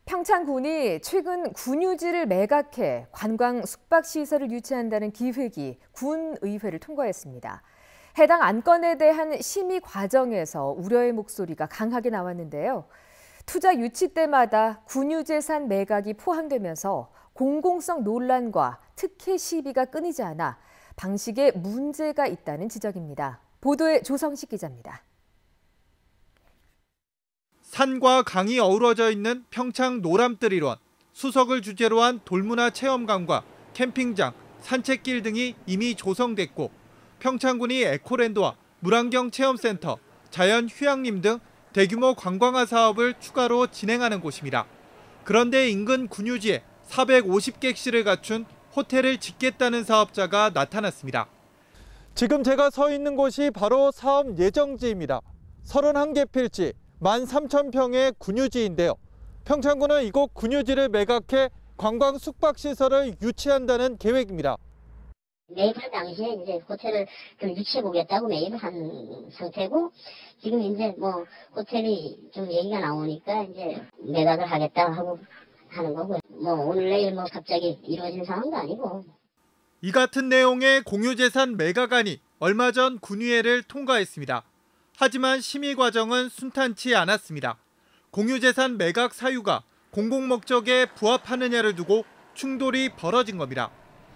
평창군이 최근 군유지를 매각해 관광 숙박시설을 유치한다는 기획이 군의회를 통과했습니다. 해당 안건에 대한 심의 과정에서 우려의 목소리가 강하게 나왔는데요. 투자 유치 때마다 군유재산 매각이 포함되면서 공공성 논란과 특혜 시비가 끊이지 않아 방식에 문제가 있다는 지적입니다. 보도에 조성식 기자입니다. 산과 강이 어우러져 있는 평창 노람뜰1원, 수석을 주제로 한 돌문화 체험관과 캠핑장, 산책길 등이 이미 조성됐고 평창군이 에코랜드와 물안경 체험센터, 자연휴양림 등 대규모 관광화 사업을 추가로 진행하는 곳입니다. 그런데 인근 군유지에 450객실을 갖춘 호텔을 짓겠다는 사업자가 나타났습니다. 지금 제가 서 있는 곳이 바로 사업 예정지입니다. 31개 필지, 13,000평의 군유지인데요. 평창군은 이곳 군유지를 매각해 관광 숙박시설을 유치한다는 계획입니다. 매입할 당시에 이제 호텔을 좀 유치해 보겠다고 매입을 한 상태고, 지금 이제 호텔이 좀 얘기가 나오니까 이제 매각을 하겠다 하고 하는 거고, 오늘 내일 갑자기 이루어진 상황도 아니고. 이 같은 내용의 공유재산 매각안이 얼마 전 군의회를 통과했습니다. 하지만 심의 과정은 순탄치 않았습니다. 공유재산 매각 사유가 공공목적에 부합하느냐를 두고 충돌이 벌어진 겁니다.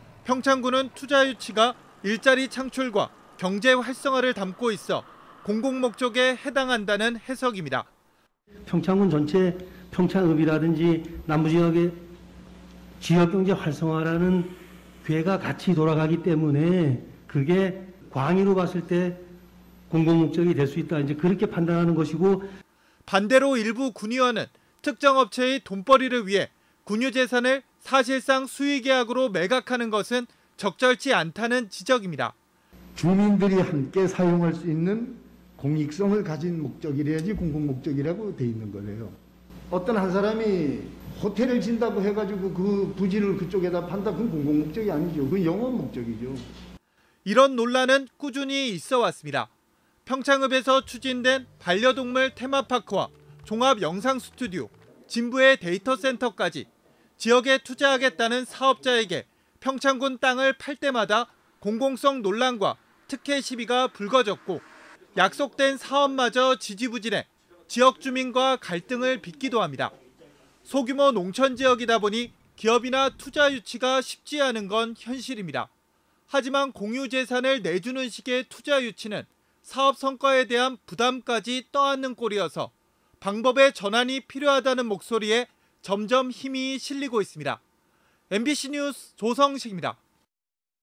평창군은 투자 유치가 일자리 창출과 경제 활성화를 담고 있어 공공목적에 해당한다는 해석입니다. 평창군 전체 평창읍이라든지 남부지역의 지역경제 활성화라는 궤가 같이 돌아가기 때문에 그게 광의로 봤을 때 공공목적이 될 수 있다, 이제 그렇게 판단하는 것이고, 반대로 일부 군의원은 특정 업체의 돈벌이를 위해 군유재산을 사실상 수의계약으로 매각하는 것은 적절치 않다는 지적입니다. 주민들이 함께 사용할 수 있는 공익성을 가진 목적이래야지 공공목적이라고 돼 있는 거래요. 어떤 한 사람이 호텔을 진다고 해가지고 그 부지를 그쪽에다 판다, 그건 공공목적이 아니죠. 그건 영업 목적이죠. 이런 논란은 꾸준히 있어 왔습니다. 평창읍에서 추진된 반려동물 테마파크와 종합 영상 스튜디오, 진부의 데이터 센터까지 지역에 투자하겠다는 사업자에게 평창군 땅을 팔 때마다 공공성 논란과 특혜 시비가 불거졌고 약속된 사업마저 지지부진해 지역 주민과 갈등을 빚기도 합니다. 소규모 농촌 지역이다 보니 기업이나 투자 유치가 쉽지 않은 건 현실입니다. 하지만 공유재산을 내주는 식의 투자 유치는 사업 성과에 대한 부담까지 떠안는 꼴이어서 방법의 전환이 필요하다는 목소리에 점점 힘이 실리고 있습니다. MBC 뉴스 조성식입니다.